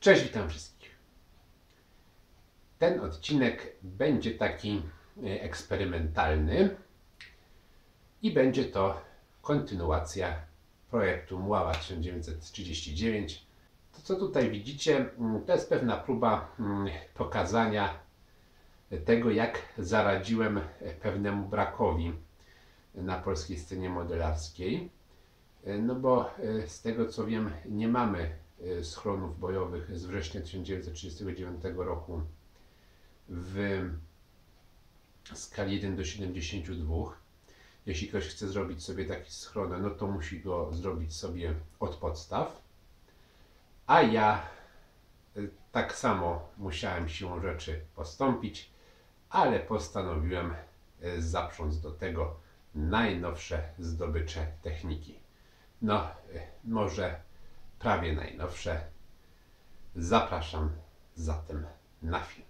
Cześć, witam wszystkich. Ten odcinek będzie taki eksperymentalny i będzie to kontynuacja projektu Muława 1939. To, co tutaj widzicie, to jest pewna próba pokazania tego, jak zaradziłem pewnemu brakowi na polskiej scenie modelarskiej. No bo z tego co wiem, nie mamy schronów bojowych z września 1939 roku w skali 1:72. Jeśli ktoś chce zrobić sobie taki schron, no to musi go zrobić sobie od podstaw. A ja tak samo musiałem siłą rzeczy postąpić, ale postanowiłem zaprząc do tego najnowsze zdobycze techniki. No, może prawie najnowsze. Zapraszam zatem na film.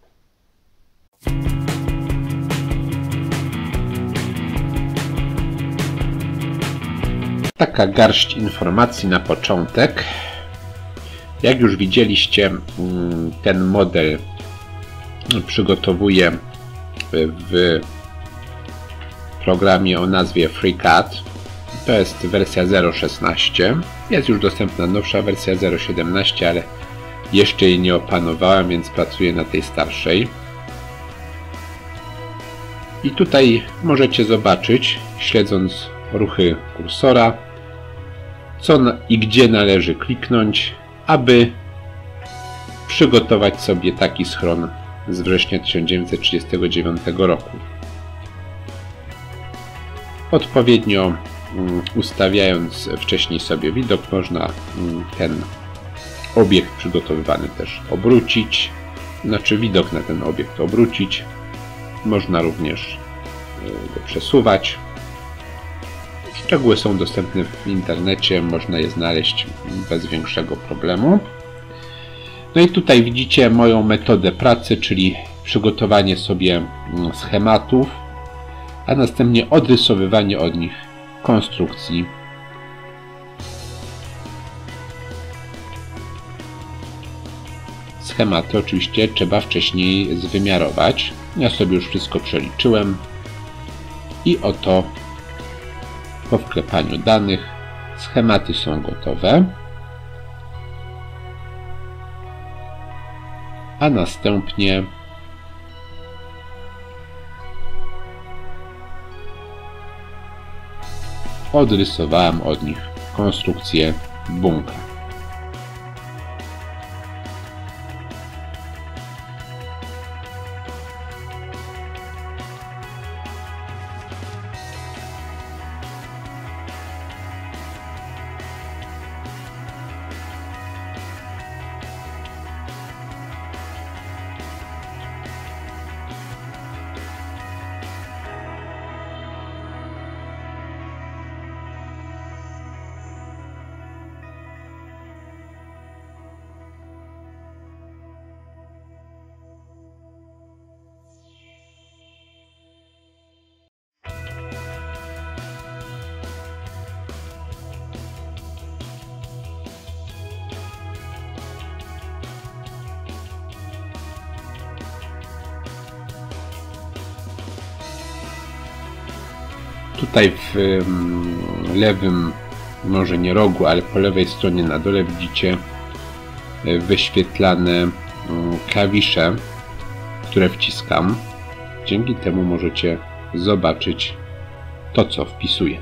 Taka garść informacji na początek. Jak już widzieliście, ten model przygotowuję w programie o nazwie FreeCAD. To jest wersja 0.16. Jest już dostępna nowsza wersja 0.17, ale jeszcze jej nie opanowałem, więc pracuję na tej starszej. I tutaj możecie zobaczyć, śledząc ruchy kursora, co i gdzie należy kliknąć, aby przygotować sobie taki schron z września 1939 roku. Odpowiednio ustawiając wcześniej sobie widok, można ten obiekt przygotowywany też obrócić, znaczy widok na ten obiekt obrócić. Można również go przesuwać. Szczegóły są dostępne w internecie, można je znaleźć bez większego problemu. No i tutaj widzicie moją metodę pracy, czyli przygotowanie sobie schematów, a następnie odrysowywanie od nich konstrukcji. Schematy oczywiście trzeba wcześniej zwymiarować. Ja sobie już wszystko przeliczyłem i oto po wklepaniu danych schematy są gotowe, a następnie odrysowałem od nich konstrukcję bunkra. Tutaj w lewym, może nie rogu, ale po lewej stronie na dole widzicie wyświetlane klawisze, które wciskam. Dzięki temu możecie zobaczyć to, co wpisuję.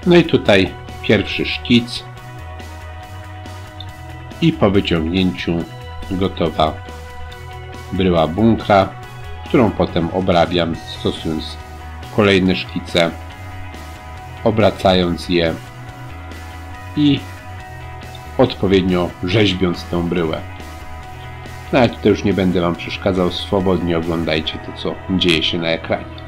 No i tutaj pierwszy szkic i po wyciągnięciu gotowa bryła bunkra, którą potem obrabiam, stosując kolejne szkice, obracając je i odpowiednio rzeźbiąc tę bryłę. No ale tutaj już nie będę Wam przeszkadzał, swobodnie oglądajcie to, co dzieje się na ekranie.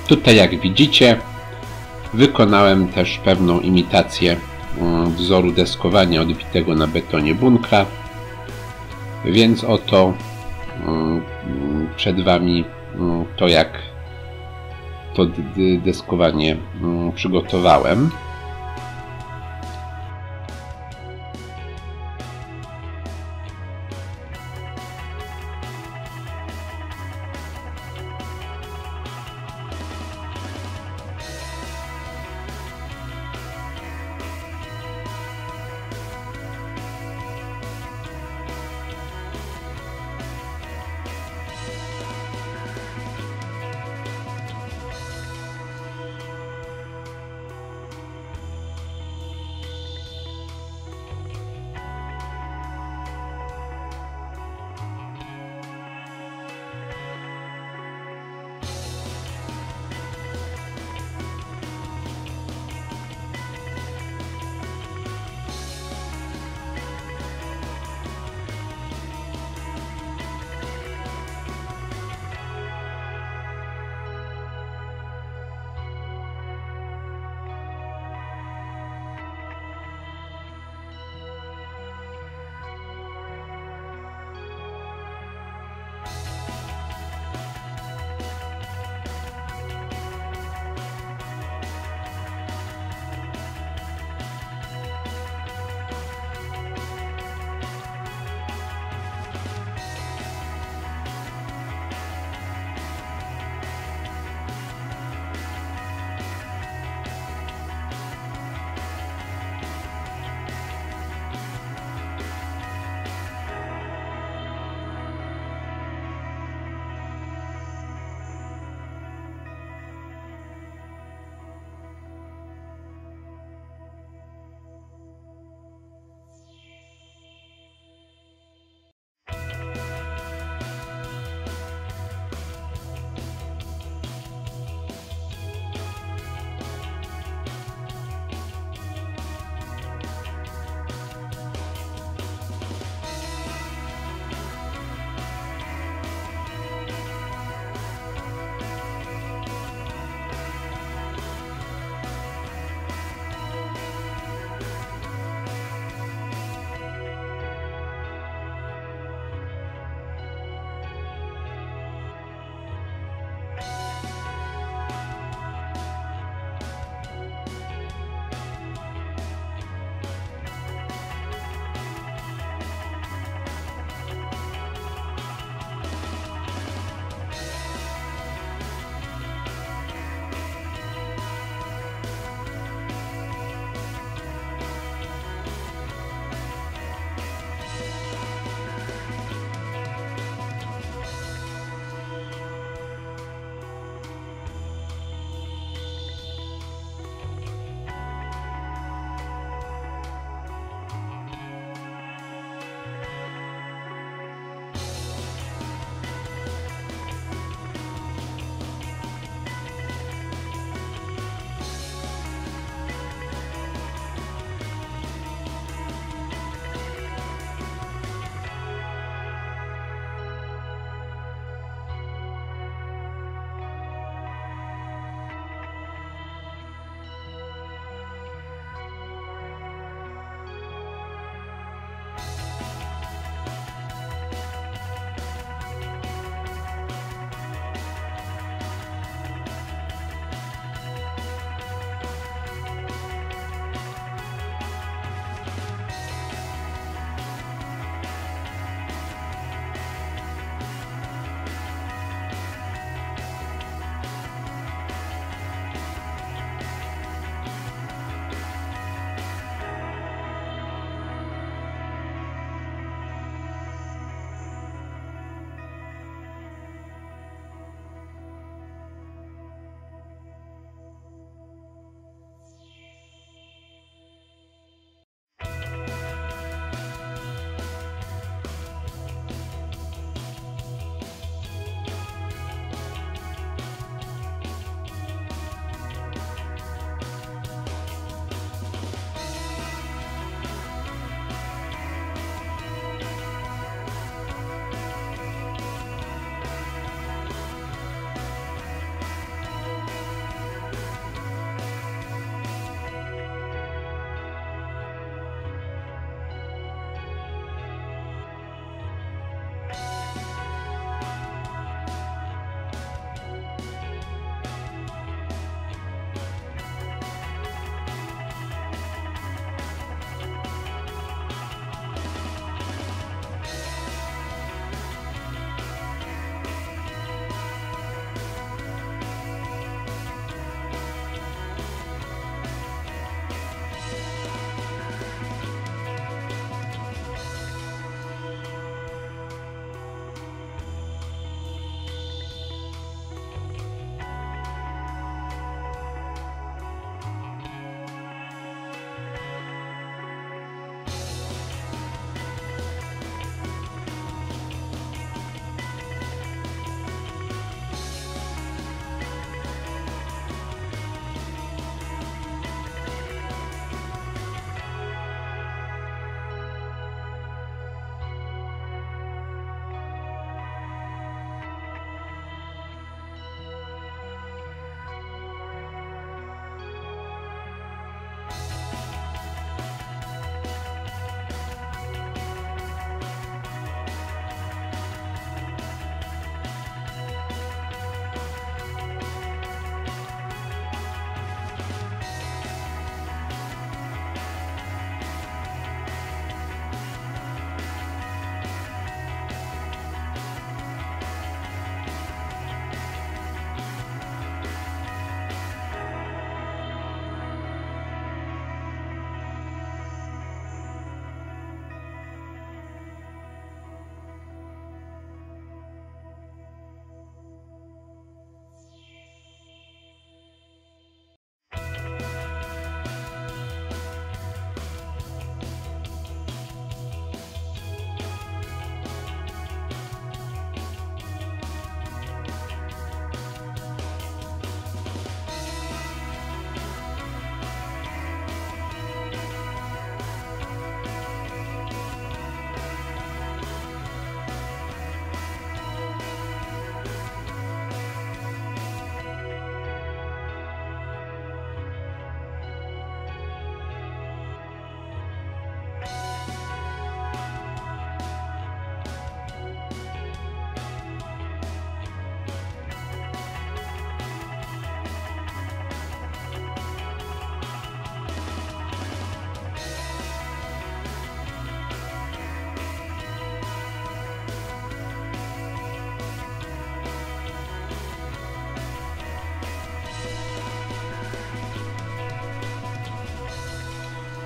Tutaj, jak widzicie, wykonałem też pewną imitację wzoru deskowania odbitego na betonie bunkra, więc oto przed Wami to, jak to deskowanie przygotowałem.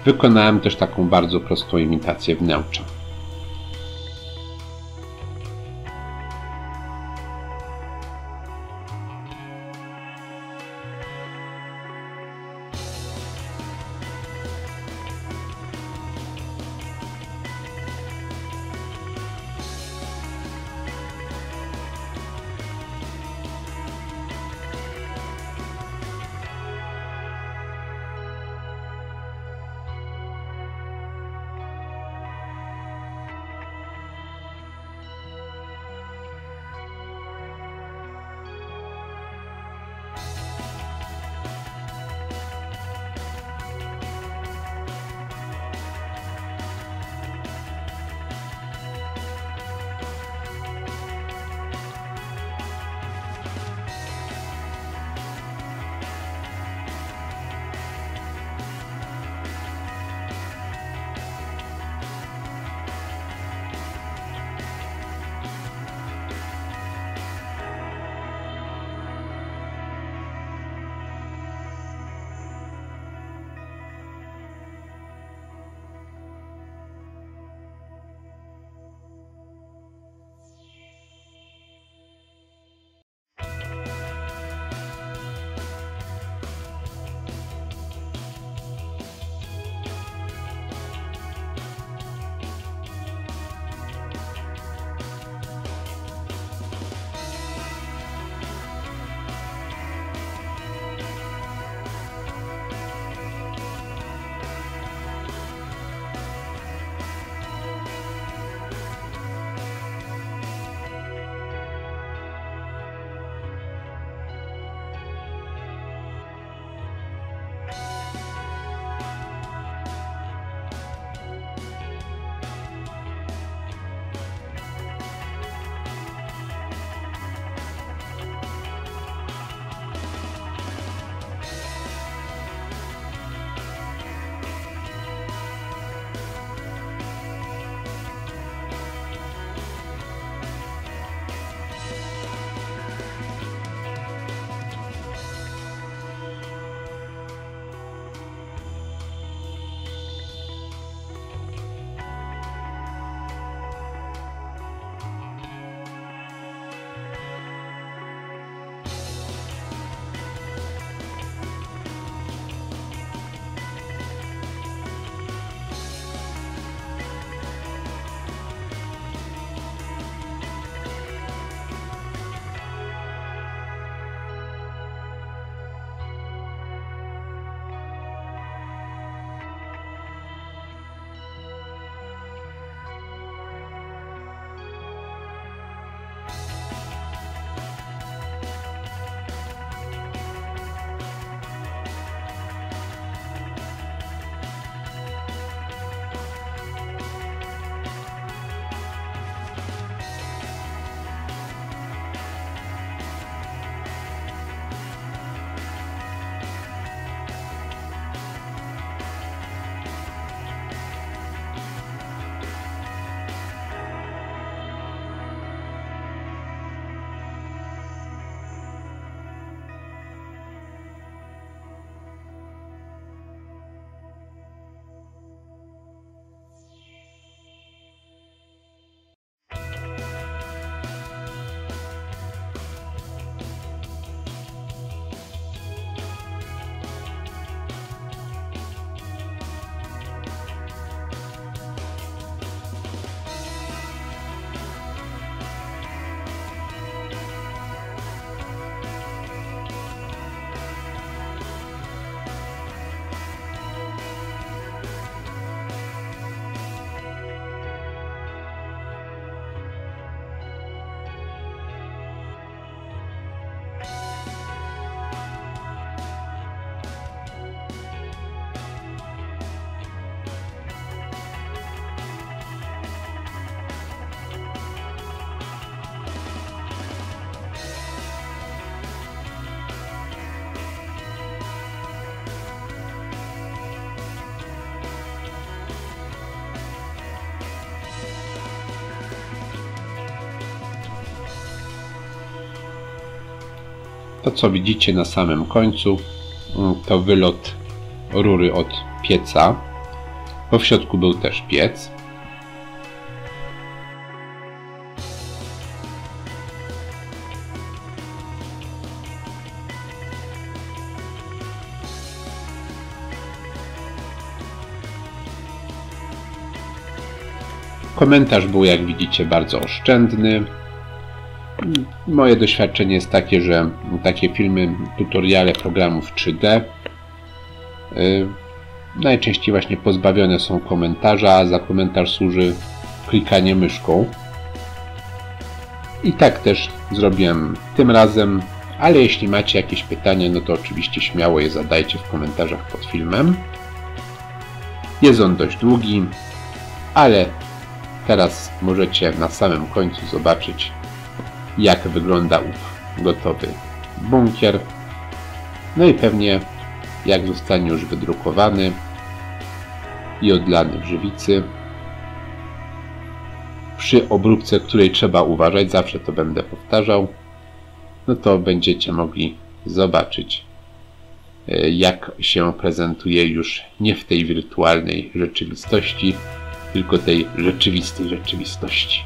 Wykonałem też taką bardzo prostą imitację wnętrza. To, co widzicie na samym końcu, to wylot rury od pieca. bo w środku był też piec. Komentarz był, jak widzicie, bardzo oszczędny. Moje doświadczenie jest takie, że takie filmy, tutoriale programów 3D najczęściej właśnie pozbawione są komentarza, a za komentarz służy klikanie myszką. I tak też zrobiłem tym razem, ale jeśli macie jakieś pytania, no to oczywiście śmiało je zadajcie w komentarzach pod filmem. Jest on dość długi, ale teraz możecie na samym końcu zobaczyć, jak wygląda ów gotowy bunkier. No i pewnie jak zostanie już wydrukowany i odlany w żywicy. Przy obróbce, której trzeba uważać, zawsze to będę powtarzał, no to będziecie mogli zobaczyć, jak się prezentuje już nie w tej wirtualnej rzeczywistości, tylko tej rzeczywistej rzeczywistości.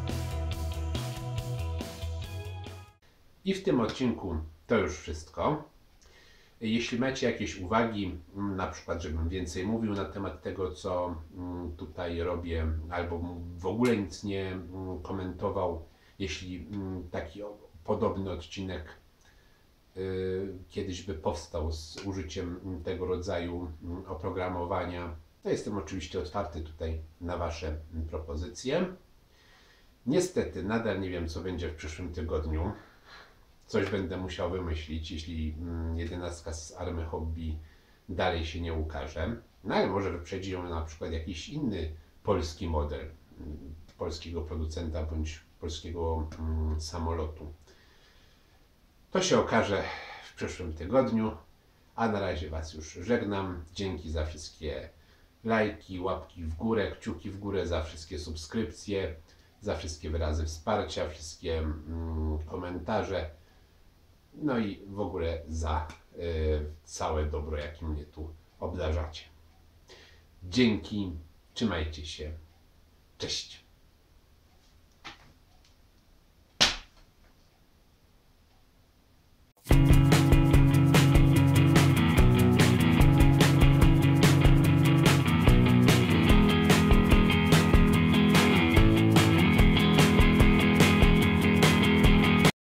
I w tym odcinku to już wszystko. Jeśli macie jakieś uwagi, na przykład żebym więcej mówił na temat tego, co tutaj robię, albo w ogóle nic nie komentował, jeśli taki podobny odcinek kiedyś by powstał z użyciem tego rodzaju oprogramowania, to jestem oczywiście otwarty tutaj na Wasze propozycje. Niestety nadal nie wiem, co będzie w przyszłym tygodniu. Coś będę musiał wymyślić, jeśli 11 z Army Hobby dalej się nie ukaże. No ale może wyprzedzi ją na przykład jakiś inny polski model polskiego producenta bądź polskiego samolotu. To się okaże w przyszłym tygodniu, a na razie Was już żegnam. Dzięki za wszystkie lajki, łapki w górę, kciuki w górę, za wszystkie subskrypcje, za wszystkie wyrazy wsparcia, wszystkie komentarze. No i w ogóle za całe dobro, jakim mnie tu obdarzacie. Dzięki, trzymajcie się, cześć.